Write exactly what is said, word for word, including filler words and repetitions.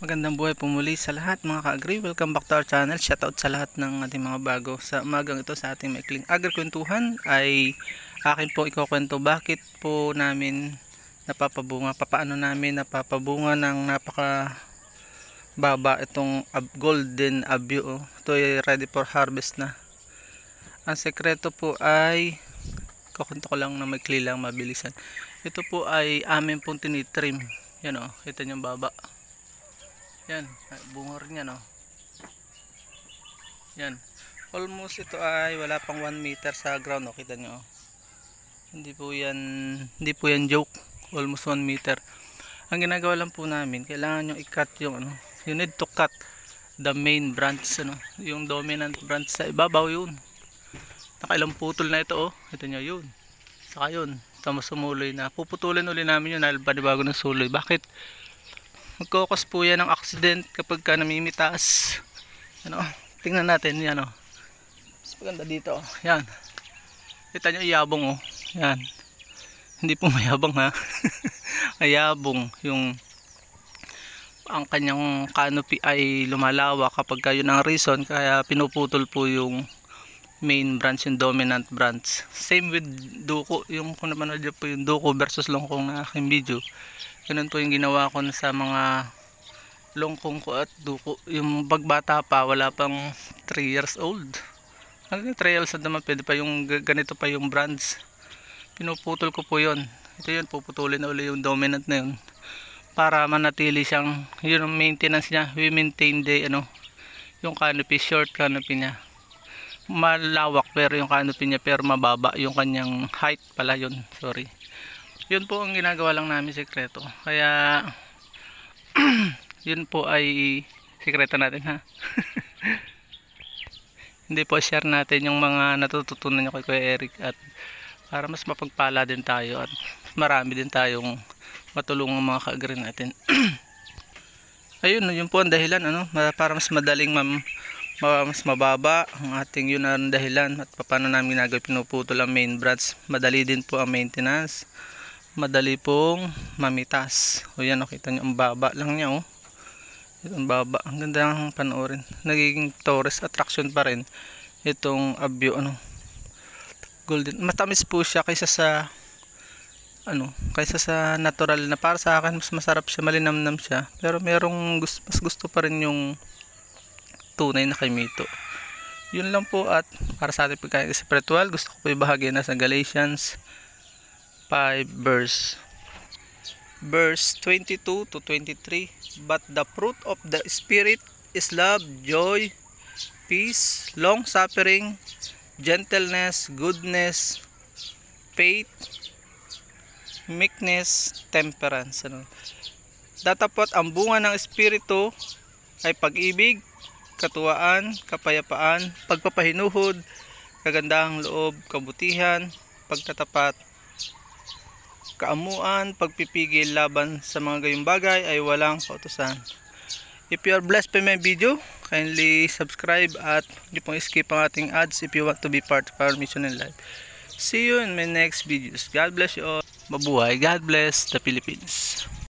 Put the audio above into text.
Magandang buhay po muli sa lahat mga ka-agri. Welcome back to our channel. Shoutout sa lahat ng ating mga bago. Sa umagang ito sa ating maikling agri-kwentuhan ay akin po ikukwento bakit po namin napapabunga, papaano namin napapabunga ng napaka baba itong golden abyo. Oh. Ito ay ready for harvest na. Ang sekreto po ay kukwento ko lang na maikli lang, mabilisan. Ito po ay amin pong tinitrim. Yan o, oh, kita nyo baba. Yan, bunga rin yan, oh. Yan, almost ito ay wala pang one meter sa ground, oh. Kita nyo, oh. Hindi po yan, hindi po yan joke. Almost one meter. Ang ginagawa lang po namin, kailangan nyo i-cut yung ano, you need to cut the main branch, ano, yung dominant branch sa ibabaw yun. Nakailang putol na ito, oh. Ito nyo yun. Saka yun, tama sumuloy na. Puputulin uli namin yun dahil panibago ng suloy. Bakit? Magkokos po yan ng accident kapag ka namimitas. Ano, tingnan natin yan, oh. Mas maganda dito, oh. Yan. Kita nyo iyabong, oh. Yan. Hindi po mayabang, ha. Ayabong yung ang kanyang canopy ay lumalawa kapag ka yun ang reason kaya pinuputol po yung main branch, yung dominant branch. Same with duko, yung kung naman po yung duko versus longkong na aking video. Ganun po yung ginawa ko sa mga longkong ko at duko. Yung bagbata pa, wala pang three years old. Hanggang three years old naman, pwede pa yung ganito pa yung branch. Pinuputol ko po yun. Ito yun, puputulin na uli yung dominant na yun. Para manatili siyang, yun ang maintenance niya. We maintain the, ano, yung canopy, short canopy niya. Malawak pero yung canopy niya, pero mababa yung kanyang height pala yun. Sorry. Yun po ang ginagawa lang namin sekreto. Kaya yun po ay sekreto natin, ha. Hindi po share natin yung mga natututunan niyo kay Kuya Eric at para mas mapagpala din tayo at marami din tayong matulungang mga ka-agri natin. Ayun, yun po ang dahilan, ano, para mas madaling mam, mas mababa ang ating, yun ang dahilan at paano namin ginagawa, pinuputol ang main branch. Madali din po ang maintenance. Madali pong mamitas. O yan, nakita nyo ang baba lang niya, oh. Ito ang baba, ang ganda ng panoorin. Nagiging tourist attraction pa rin itong abyo, ano, golden. Matamis po siya kaysa sa ano, kaysa sa natural na. Para sa akin mas masarap siya, malinamnam siya. Pero merong gusto, mas gusto pa rin yung tunay na kay Mito. Yun lang po, at para sa ating pagkain spiritual, gusto ko po ibahagi na sa Galatians five verse verse twenty-two to twenty-three. But the fruit of the Spirit is love, joy, peace, long suffering, gentleness, goodness, faith, meekness, temperance. Ano? Datapot ang bunga ng Espiritu ay pag-ibig, katuwaan, kapayapaan, pagpapahinuhod, kagandahang loob, kabutihan, pagtatapat, kaamuan, pagpipigil laban sa mga gayong bagay ay walang kautusan. If you are blessed by my video, kindly subscribe at hindi pong skip ang ating ads if you want to be part of our mission in life. See you in my next videos. God bless you all. Mabuhay. God bless the Philippines.